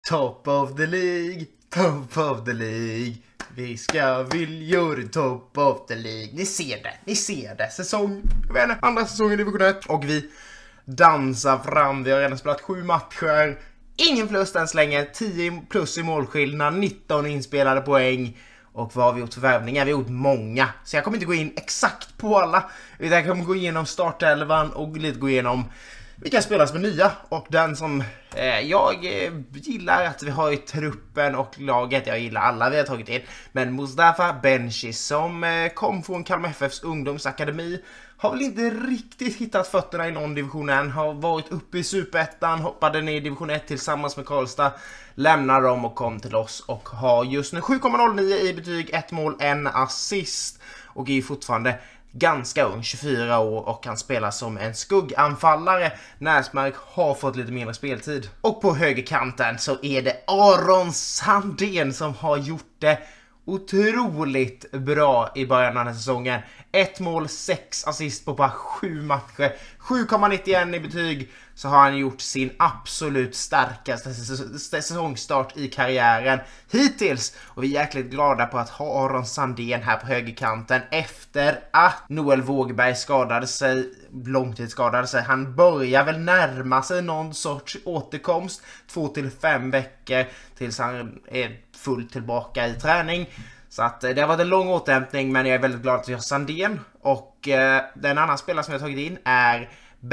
Top of the League, top of the League. Vi ska viljor, top of the League. Ni ser det. Säsong, jag vet inte, andra säsongen i division 1. Och vi dansar fram. Vi har redan spelat 7 matcher. Ingen förlust än så länge. 10 plus i målskillnad, 19 inspelade poäng. Och vad har vi gjort för värvningar? Vi har gjort många. Så jag kommer inte gå in exakt på alla. Utan jag kommer gå igenom startelvan och lite gå igenom vilka spelare som är nya. Och den som jag gillar att vi har i truppen och laget. Jag gillar alla vi har tagit in. Men Mustafa Benchi som kom från Kalmar FFs ungdomsakademi har väl inte riktigt hittat fötterna i någon division än. Har varit uppe i Superettan, hoppade ner i division 1 tillsammans med Karlstad. Lämnar dem och kom till oss och har just nu 7,09 i betyg, 1 mål, 1 assist. Och är fortfarande ganska ung, 24 år, och kan spela som en skugganfallare. Näsmark har fått lite mindre speltid. Och på högerkanten så är det Aron Sandén som har gjort det otroligt bra i början av den här säsongen. 1 mål, 6 assist på bara 7 matcher. 7,91 i betyg, så har han gjort sin absolut starkaste säsongstart i karriären hittills. Och vi är jäkligt glada på att ha Aron Sandén här på högerkanten efter att Noel Vågberg skadade sig, långtidsskadade sig. Han börjar väl närma sig någon sorts återkomst, 2 till 5 veckor tills han är fullt tillbaka i träning. Så att det har varit en lång återhämtning, men jag är väldigt glad att vi har Sandén. Och den annan spelare som jag har tagit in är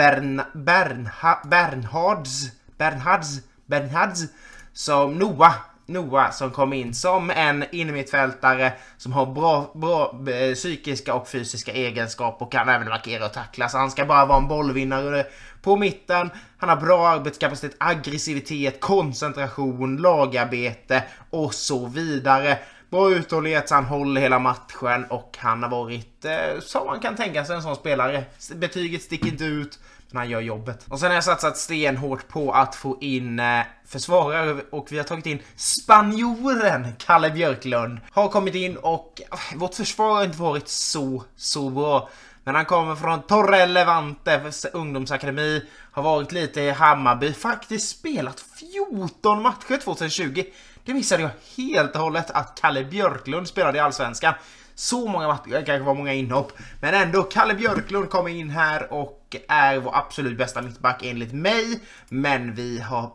Bernhards som Noah som kom in som en innermittfältare som har bra psykiska och fysiska egenskaper och kan även markera och tackla. Så han ska bara vara en bollvinnare på mitten. Han har bra arbetskapacitet, aggressivitet, koncentration, lagarbete och så vidare. Bra uthållighet, så han håller hela matchen och han har varit som man kan tänka sig en sån spelare. Betyget sticker inte ut, men han gör jobbet. Och sen har jag satsat stenhårt på att få in försvarare, och vi har tagit in spanjoren Kalle Björklund. Har kommit in och vårt försvar har inte varit så bra. Men han kommer från Torre Levante ungdomsakademi, har varit lite i Hammarby, faktiskt spelat 14 matcher 2020. Det missade jag helt och hållet, att Kalle Björklund spelade i Allsvenskan. Så många matcher, kanske var många inhopp. Men ändå, Kalle Björklund kommer in här och är vår absolut bästa mittback enligt mig. Men vi har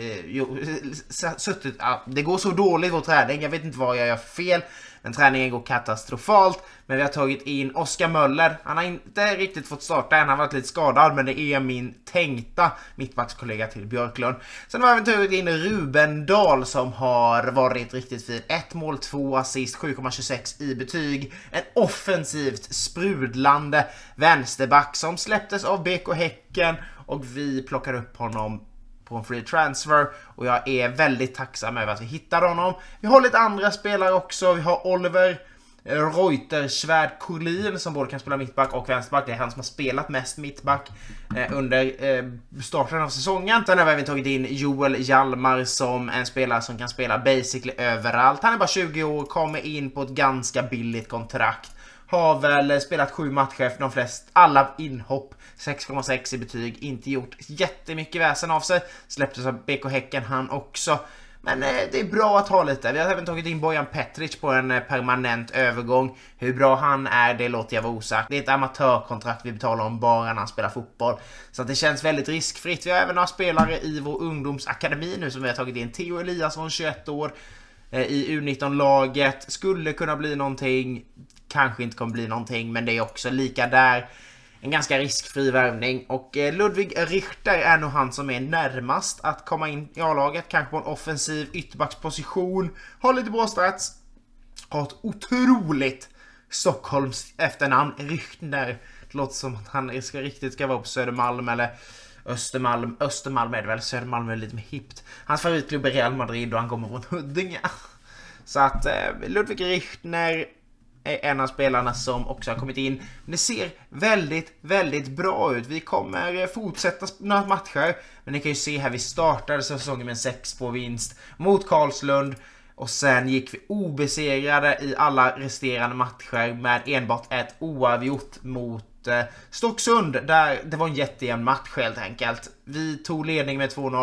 suttit, det går så dåligt vår träning. Jag vet inte vad jag gör fel, men träningen går katastrofalt. Men vi har tagit in Oskar Möller. Han har inte riktigt fått starta än, han har varit lite skadad, men det är min tänkta mittbackskollega till Björklund. Sen har vi tagit in Ruben Dahl som har varit riktigt fin. 1 mål, 2 assist, 7,26 i betyg. En offensivt sprudlande vänsterback som släpptes av BK Häcken, och vi plockar upp honom på en free transfer, och jag är väldigt tacksam över att vi hittade honom. Vi har lite andra spelare också. Vi har Oliver Reutersvärd Collin som både kan spela mittback och vänsterback. Det är han som har spelat mest mittback under starten av säsongen. Sen har vi även tagit in Joel Hjalmar som en spelare som kan spela basically överallt. Han är bara 20 år, kommer in på ett ganska billigt kontrakt. Har väl spelat 7 matcher för de flesta, alla inhopp, 6,6 i betyg, inte gjort jättemycket väsen av sig. Släpptes av BK Häcken han också. Men det är bra att ha lite. Vi har även tagit in Bojan Petric på en permanent övergång. Hur bra han är, det låter jag vara osagt. Det är ett amatörkontrakt vi betalar om bara när han spelar fotboll. Så att det känns väldigt riskfritt. Vi har även några spelare i vår ungdomsakademi nu som vi har tagit in. Theo Eliasson, 21 år, i U19-laget. Skulle kunna bli någonting. Kanske inte kommer bli någonting, men det är också lika där. En ganska riskfri värvning. Och Ludvig Richter är nog han som är närmast att komma in i A-laget. Kanske på en offensiv ytterbacksposition. Har lite bra stats. Har ett otroligt Stockholms efternamn. Richter. Det låter som att han riktigt ska vara på Södermalm eller Östermalm. Östermalm är det väl. Södermalm är lite mer hippt. Hans favoritklubb är Real Madrid och han kommer från Huddinge. Så att Ludvig Richter är en av spelarna som också har kommit in. Men det ser väldigt bra ut. Vi kommer fortsätta några matcher, men ni kan ju se här, vi startade säsongen med en 6-2-vinst mot Karlslund, och sen gick vi obesegrade i alla resterande matcher med enbart ett oavgjort mot Stocksund, där det var en jättejämn match helt enkelt. Vi tog ledning med 2-0,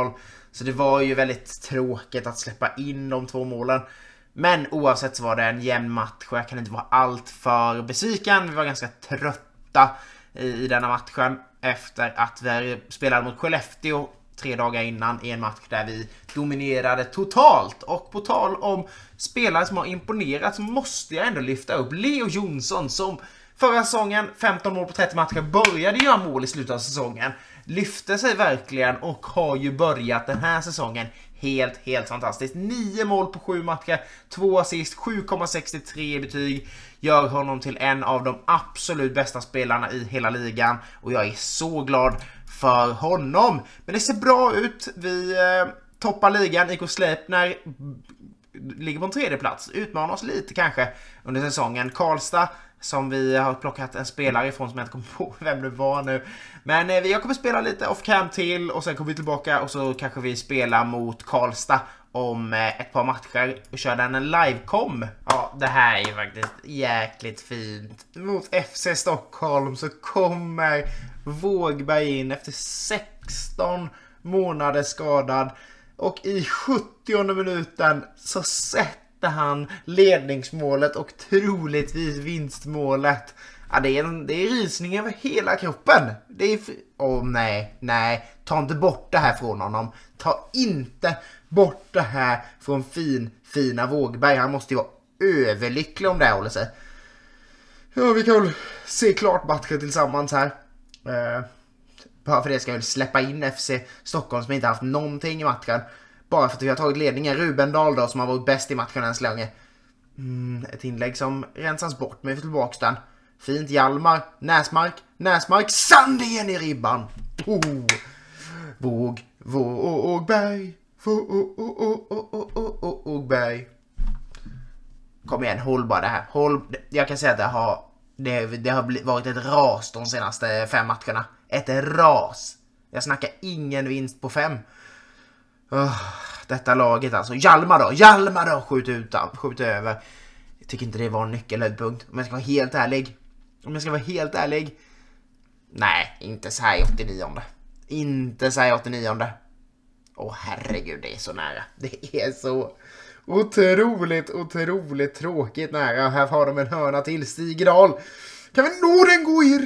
Så det var ju väldigt tråkigt att släppa in de 2 målen. Men oavsett så var det en jämn match och jag kan inte vara allt för besviken. Vi var ganska trötta i denna matchen efter att vi spelade mot Skellefteå 3 dagar innan i en match där vi dominerade totalt. Och på tal om spelare som har imponerat så måste jag ändå lyfta upp Leo Jonsson som förra säsongen, 15 mål på 30 matcher, började göra mål i slutet av säsongen. Lyfte sig verkligen och har ju börjat den här säsongen helt fantastiskt. 9 mål på 7 matcher, 2 assist, 7,63 i betyg. Gör honom till en av de absolut bästa spelarna i hela ligan. Och jag är så glad för honom. Men det ser bra ut. Vi toppar ligan. IK Sleipner ligger på en 3:e plats. Utmanar oss lite kanske under säsongen. Karlstad, som vi har plockat en spelare ifrån som jag inte kommer på vem det var nu. Men jag kommer spela lite off-cam till och sen kommer vi tillbaka och så kanske vi spelar mot Karlstad om ett par matcher och kör den en live-com. Ja, det här är ju faktiskt jäkligt fint. Mot FC Stockholm så kommer Vågberg in efter 16 månader skadad och i 70:e minuten så sätter han ledningsmålet och troligtvis vinstmålet. Ja, det är rysning över hela kroppen. Det är nej, ta inte bort det här från honom. Ta inte bort det här från fina Vågberg. Han måste ju vara överlycklig om det håller sig. Ja, vi kan väl se klart matchen tillsammans här. Bara för det ska jag väl släppa in FC Stockholm som inte haft någonting i matchen. Bara för att vi har tagit ledningen. Ruben Dahl då, som har varit bäst i matchen än så länge. Ett inlägg som rensas bort, men vi får tillbaka den. Fint, Hjalmar, Näsmark, Sandén i ribban. Vågberg. Kom igen, håll bara det här. Jag kan säga att det har varit ett ras de senaste 5 matcherna. Ett ras. Jag snackar ingen vinst på 5. Detta laget alltså. Hjalmar då, skjut över. Jag tycker inte det var en nyckelhöjdpunkt. Om jag ska vara helt ärlig. Nej, inte så här i 89:e. Åh herregud, det är så nära. Det är så otroligt tråkigt nära. Här har de en hörna till. Stig Dahl. Kan vi nå den gå i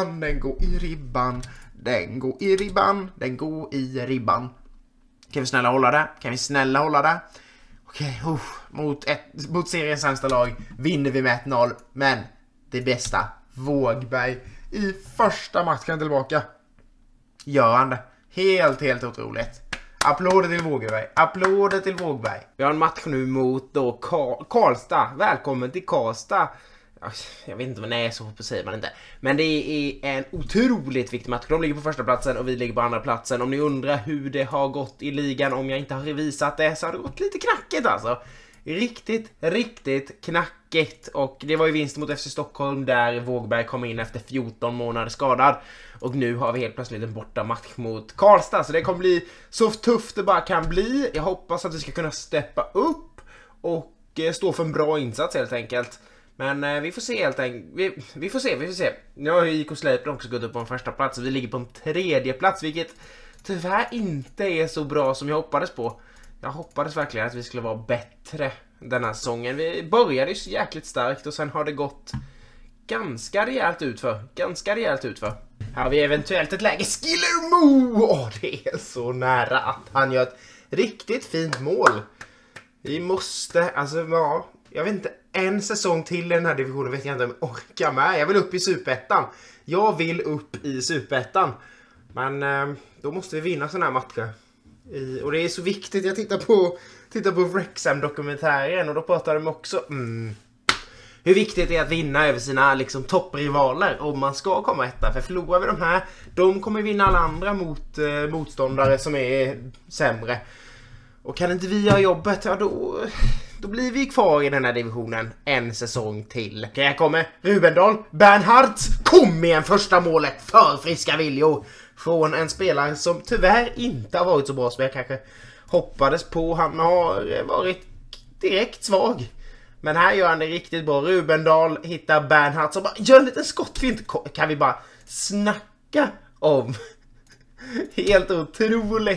ribban. Kan vi snälla hålla det? Okej, mot seriens sämsta lag vinner vi med 1-0. Men det bästa, Vågberg i första matchen tillbaka. Gör han det? Helt otroligt. Applåder till Vågberg. Vi har en match nu mot då Karlstad. Välkommen till Karlstad. Jag vet inte vad det är, så säger man inte. Men det är en otroligt viktig match. De ligger på första platsen och vi ligger på andra platsen. Om ni undrar hur det har gått i ligan, om jag inte har revisat det, så har det gått lite knackigt alltså. Riktigt knackigt. Och det var ju vinst mot FC Stockholm där Vågberg kom in efter 14 månader skadad. Och nu har vi helt plötsligt en borta match mot Karlstad. Så det kommer bli så tufft det bara kan bli. Jag hoppas att vi ska kunna steppa upp och stå för en bra insats helt enkelt. Men vi får se helt enkelt. Vi får se. Nu har ju IK Sleipner också gått upp på en första plats. Vi ligger på en 3:e plats, vilket tyvärr inte är så bra som jag hoppades på. Jag hoppades verkligen att vi skulle vara bättre den här säsongen. Vi började ju jäkligt starkt och sen har det gått ganska rejält utför. Här har vi eventuellt ett läge. Skillermo! Det är så nära att han gör ett riktigt fint mål. Vi måste, jag vet inte, en säsong till i den här divisionen vet jag inte om jag orkar med. Jag vill upp i Superettan. Men då måste vi vinna såna här matcher. Och det är så viktigt. Jag tittar på Wrexham-dokumentären och då pratar de också hur viktigt det är att vinna över sina liksom topprivaler om man ska komma etta. För förlorar vi de här, de kommer vinna alla andra mot motståndare som är sämre. Och kan inte vi göra jobbet, ja då blir vi kvar i den här divisionen en säsong till. Okej, här kommer Rubendal. Bernhardt kom med en första målet för friska viljor. Från en spelare som tyvärr inte har varit så bra som jag kanske hoppades på. Han har varit direkt svag. Men här gör han det riktigt bra. Rubendal hittar Bernhardt som bara gör en liten skottfint. Kan vi bara snacka om helt otroligt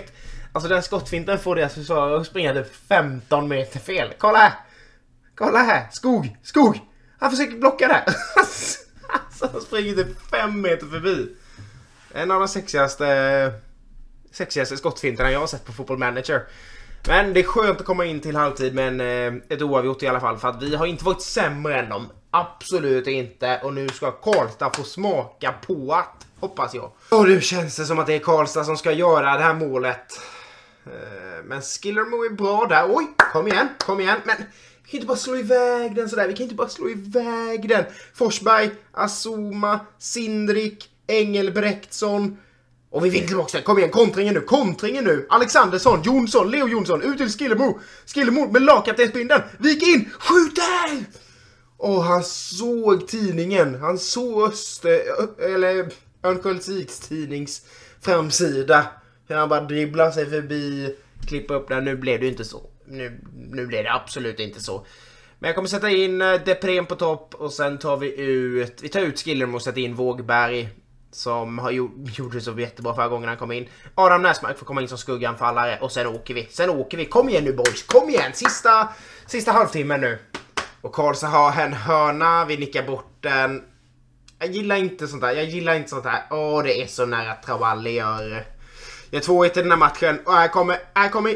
Alltså den skottfinten får deras försvarare att springa typ 15 meter fel. Kolla här! Kolla här! Skog! Han försöker blocka det. Alltså han springer typ 5 meter förbi. En av de sexigaste skottfinterna jag har sett på Football Manager. Men det är skönt att komma in till halvtid med ett oavgjort i alla fall. För att vi har inte varit sämre än dem. Absolut inte. Och nu ska Karlstad få smaka på att, hoppas jag. Och nu känns det som att det är Karlstad som ska göra det här målet. Men Skillermo är bra där. Oj, kom igen. Men vi kan inte bara slå iväg den sådär. Forsberg, Asoma, Sindrik, Engelbrektsson. Och vi vinner tillbaka. Kom igen, kontringen nu. Alexandersson, Jonsson, Leo Jonsson. Ut till Skillermo med lagkaptensbindeln. Vik in, skjuter! Och han såg tidningen. Han såg Örnsköldsviks tidnings framsida. Han bara dribblar sig förbi, klippa upp den. Nu blev det inte så. Nu blev det absolut inte så. Men jag kommer sätta in Deprem på topp. Och sen tar vi tar ut Skillermo och sätter in Vågberg. Som gjorde det så jättebra förra gången han kom in. Adam Näsmark får komma in som skugganfallare. Och sen åker vi. Kom igen nu boys. Kom igen. Sista halvtimmen nu. Och Karlstad har en hörna. Vi nickar bort den. Jag gillar inte sånt här. Åh, det är så nära att Travalli gör 2-1 i den här matchen. Och här kommer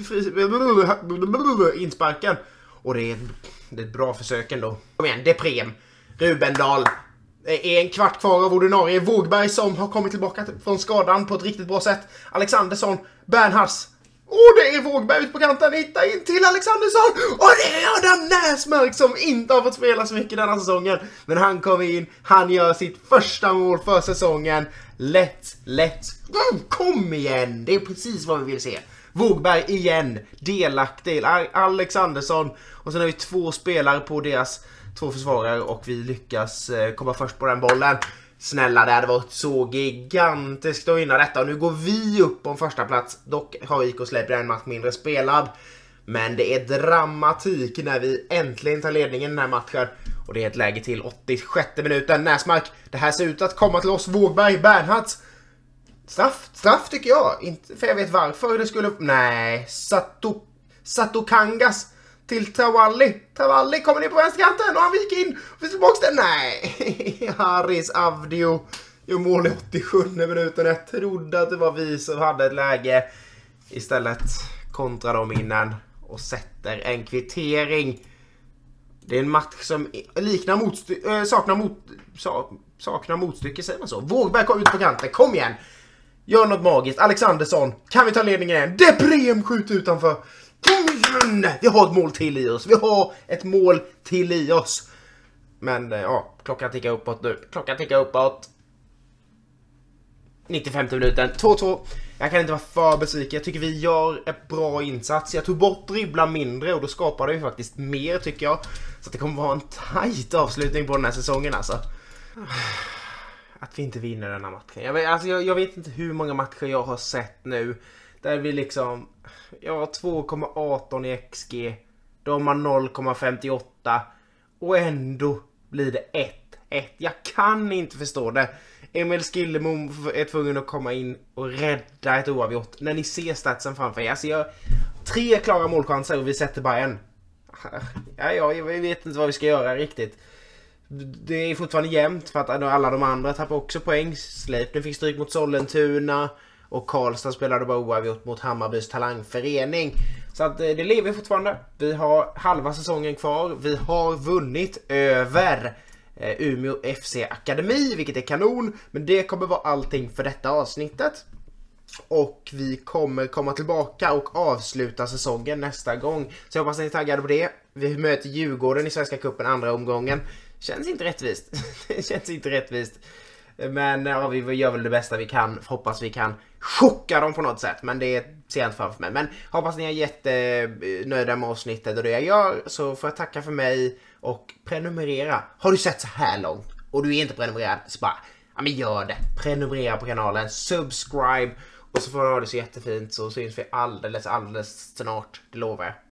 insparken. Och det är ett bra försök ändå. Kom igen, Deprem. Rubendal. Det är en kvart kvar av ordinarie. Vågberg som har kommit tillbaka från skadan på ett riktigt bra sätt. Alexandersson, Bernhards. Och det är Vågberg ut på kanten. Hitta in till Alexandersson. Och det är Adam Näsmark som inte har fått spela så mycket denna säsongen. Men han kommer in. Han gör sitt första mål för säsongen. Let's. Kom igen. Det är precis vad vi vill se. Vågberg igen. Delaktig. Alexandersson. Och sen har vi 2 spelare på deras 2 försvarare. Och vi lyckas komma först på den bollen. Snälla, det hade varit så gigantiskt att vinna detta. Och nu går vi upp på en första plats. Dock har IK släppt en match mindre spelad. Men det är dramatik när vi äntligen tar ledningen i den här matchen. Och det är ett läge till 86 minuten. Näsmark, det här ser ut att komma till oss. Vågberg, Bernhards. Straff tycker jag. Inte för jag vet varför det skulle... Nej, Satokangas till Travalli. Travalli kommer ner på vänsterkanten och han viker in. Och tillbaka den. Nej. Haris Avdio gör mål i 87 minuten. Jag trodde att det var vi som hade ett läge. Istället kontra dem innan och sätter en kvittering. Det är en match som liknar saknar motstycke, säger man så. Vågberg kom ut på kanten. Kom igen. Gör något magiskt. Alexandersson. Kan vi ta ledningen igen? Deprem skjuter utanför. Vi har ett mål till i oss. Men ja, klockan tickar uppåt nu. 95 minuten. 2-2. Jag kan inte vara för besviken. Jag tycker vi gör ett bra insats. Jag tog bort dribbla mindre och då skapade vi faktiskt mer, tycker jag. Så att det kommer vara en tajt avslutning på den här säsongen alltså. Att vi inte vinner den här matchen. Jag vet inte hur många matcher jag har sett nu. Där vi liksom... Jag har 2,18 i XG. De har 0,58. Och ändå blir det 1-1. Jag kan inte förstå det. Emil Skillermo är tvungen att komma in och rädda ett oavgjort. När ni ser statsen framför er. Alltså jag har 3 klara målchanser och vi sätter bara en. Jag vet inte vad vi ska göra riktigt. Det är fortfarande jämnt för att alla de andra tappar också poäng. Sleipner fick stryk mot Sollentuna. Och Karlstad spelade bara oavgjort mot Hammarbys talangförening. Så att det lever fortfarande. Vi har halva säsongen kvar. Vi har vunnit över Umeå FC Akademi, vilket är kanon. Men det kommer vara allting för detta avsnittet. Och vi kommer komma tillbaka och avsluta säsongen nästa gång. Så jag hoppas att ni är taggade på det. Vi möter Djurgården i Svenska cupen andra omgången. Känns inte rättvist. Det känns inte rättvist. Men ja, vi gör väl det bästa vi kan. Hoppas vi kan chocka dem på något sätt. Men det är sent framför mig. Men hoppas ni är jättenöjda med avsnittet och det jag gör. Så får jag tacka för mig och prenumerera. Har du sett så här långt och du är inte prenumererad, så bara, ja men gör det. Prenumerera på kanalen, subscribe. Och så får du ha det så jättefint, så syns vi alldeles snart, det lovar jag.